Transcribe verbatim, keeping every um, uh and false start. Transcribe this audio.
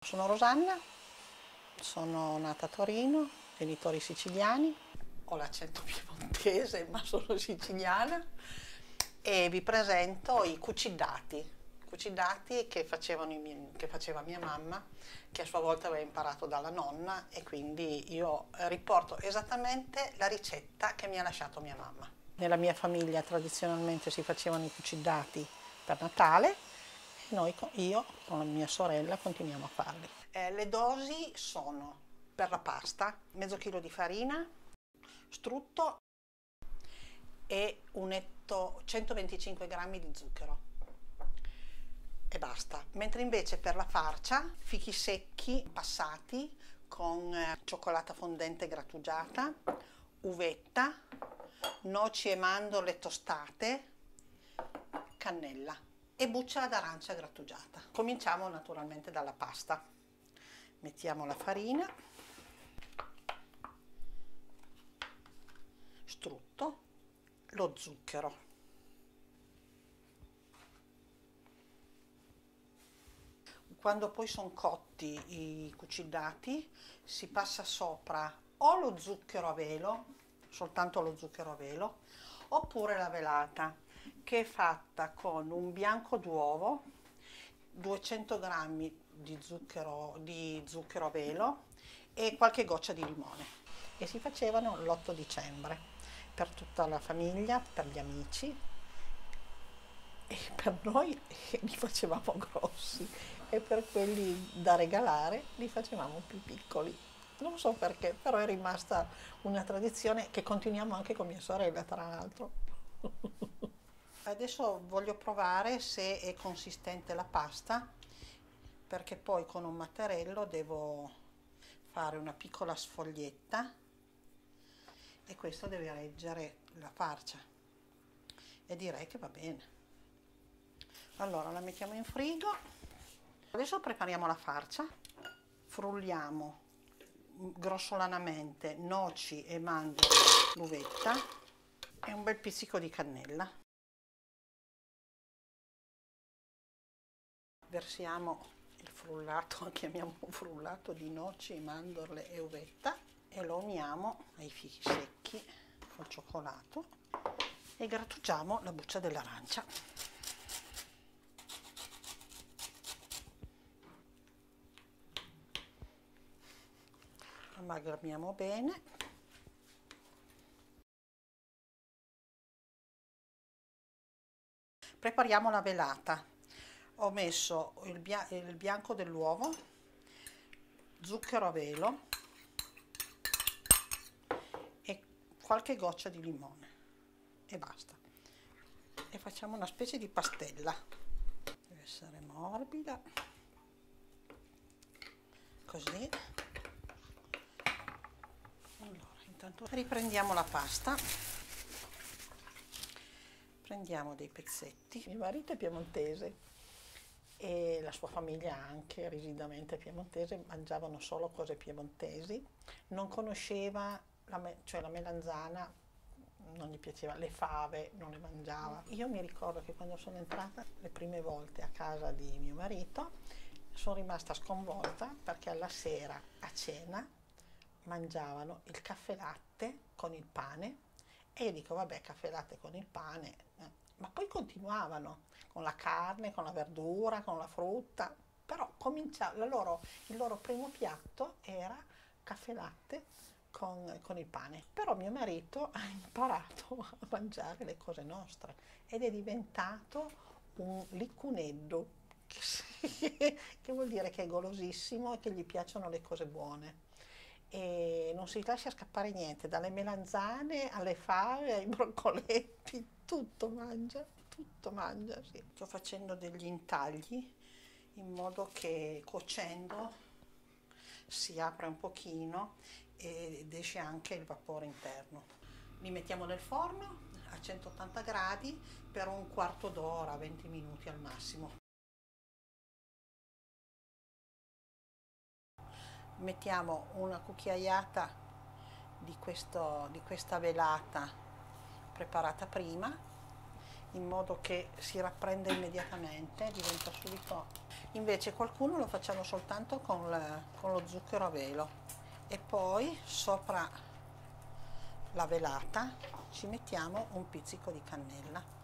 Sono Rosanna, sono nata a Torino, genitori siciliani, ho l'accento piemontese ma sono siciliana e vi presento i cuciddati, cuciddati che, facevano i miei, che faceva mia mamma, che a sua volta aveva imparato dalla nonna, e quindi io riporto esattamente la ricetta che mi ha lasciato mia mamma. Nella mia famiglia tradizionalmente si facevano i cuciddati per Natale e noi, io con la mia sorella, continuiamo a farli. Eh, le dosi sono: per la pasta mezzo chilo di farina, strutto e un netto centoventicinque grammi di zucchero e basta. Mentre invece per la farcia, fichi secchi passati con eh, cioccolata fondente grattugiata, uvetta, noci e mandorle tostate, cannella e buccia d'arancia grattugiata. Cominciamo naturalmente dalla pasta. Mettiamo la farina, strutto, lo zucchero, quando poi sono cotti i cuciddati si passa sopra o lo zucchero a velo, soltanto lo zucchero a velo, oppure la velata, che è fatta con un bianco d'uovo, duecento grammi di zucchero, di zucchero a velo e qualche goccia di limone, e si facevano l'otto dicembre per tutta la famiglia, per gli amici, e per noi li facevamo grossi e per quelli da regalare li facevamo più piccoli. Non so perché, però è rimasta una tradizione che continuiamo anche con mia sorella, tra l'altro. Adesso voglio provare se è consistente la pasta, perché poi con un mattarello devo fare una piccola sfoglietta e questo deve reggere la farcia, e direi che va bene. Allora la mettiamo in frigo. Adesso prepariamo la farcia, frulliamo grossolanamente noci e mandorle, l'uvetta e un bel pizzico di cannella. Versiamo il frullato, chiamiamo frullato di noci, mandorle e uvetta, e lo uniamo ai fichi secchi col cioccolato e grattugiamo la buccia dell'arancia. Amalgamiamo bene. Prepariamo la velata. Ho messo il, bia il bianco dell'uovo, zucchero a velo e qualche goccia di limone e basta. E facciamo una specie di pastella. Deve essere morbida, così. Allora, intanto riprendiamo la pasta, prendiamo dei pezzetti. Mio marito è piemontese e la sua famiglia anche, rigidamente piemontese, mangiavano solo cose piemontesi, non conosceva la, me cioè la melanzana, non gli piaceva, le fave non le mangiava. Io mi ricordo che quando sono entrata le prime volte a casa di mio marito sono rimasta sconvolta, perché alla sera a cena mangiavano il caffè latte con il pane, e io dico vabbè, caffè latte con il pane, eh. Ma poi continuavano con la carne, con la verdura, con la frutta, però cominciava, loro, il loro primo piatto era caffè latte con, con il pane. Però mio marito ha imparato a mangiare le cose nostre ed è diventato un licuneddo, che, che vuol dire che è golosissimo e che gli piacciono le cose buone. E non si lascia scappare niente, dalle melanzane alle fave ai broccoletti, tutto mangia, tutto mangia, sì. Sto facendo degli intagli in modo che cuocendo si apre un pochino ed esce anche il vapore interno. Li mettiamo nel forno a centottanta gradi per un quarto d'ora, venti minuti al massimo. Mettiamo una cucchiaiata di, questo, di questa velata preparata prima in modo che si rapprenda immediatamente, diventa subito. Invece qualcuno lo facciamo soltanto con, la, con lo zucchero a velo, e poi sopra la velata ci mettiamo un pizzico di cannella.